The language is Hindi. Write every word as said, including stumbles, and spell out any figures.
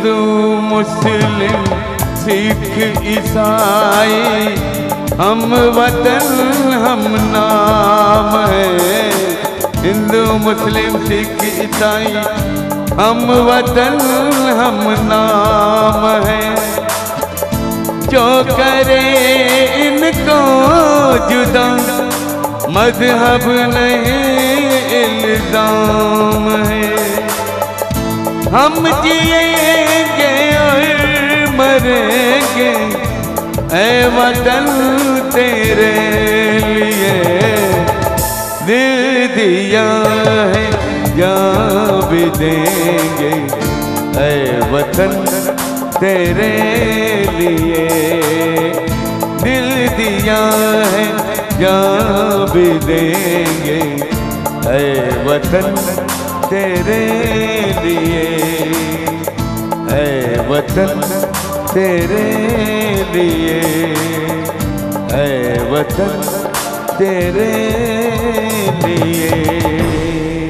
हिंदू मुस्लिम सिख ईसाई हम वतन हम नाम है। हिंदू मुस्लिम सिख ईसाई हम वतन हम नाम है। जो करे इनको जुदा मजहब नहीं इल्जाम है। हम जिएंगे और मरेंगे ऐ वतन तेरे लिए। दिल दिया है जान भी देंगे ऐ वतन तेरे लिए। दिल दिया है जान भी देंगे ऐ वतन तेरे लिए। ऐ वतन तेरे लिए। ऐ वतन तेरे लिए।